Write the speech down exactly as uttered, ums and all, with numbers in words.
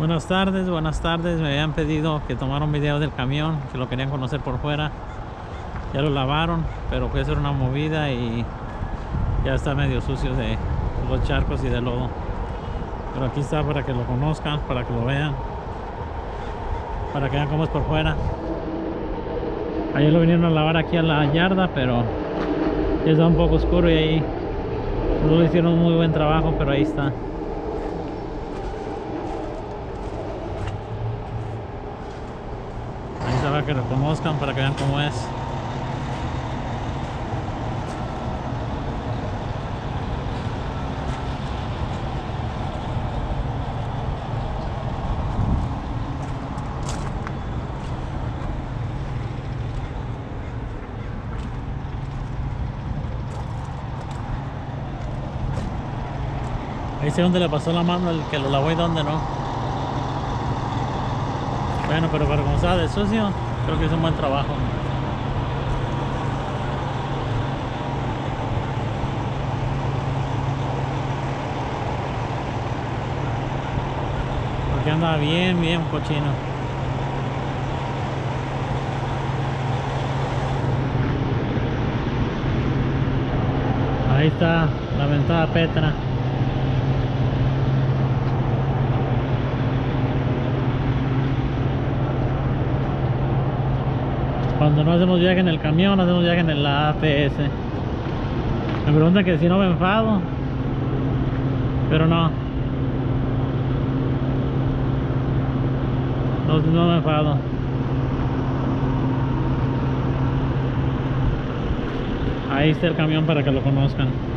Buenas tardes, buenas tardes. Me habían pedido que tomara un video del camión, que lo querían conocer por fuera. Ya lo lavaron, pero fue a hacer una movida y ya está medio sucio de los charcos y de lodo. Pero aquí está para que lo conozcan, para que lo vean, para que vean cómo es por fuera. Ayer lo vinieron a lavar aquí a la yarda, pero ya está un poco oscuro y ahí no lo hicieron un muy buen trabajo, pero ahí está. Ahí está para que lo conozcan, para que vean cómo es. Ahí sé dónde le pasó la mano el que lo lavó y dónde no. Bueno, pero para como estaba de sucio, creo que hizo un buen trabajo. Porque anda bien, bien cochino. Ahí está la ventada Petra. Cuando no hacemos viaje en el camión, hacemos viaje en la A P S. Me preguntan que si no me enfado, pero no. No, no me enfado. Ahí está el camión para que lo conozcan.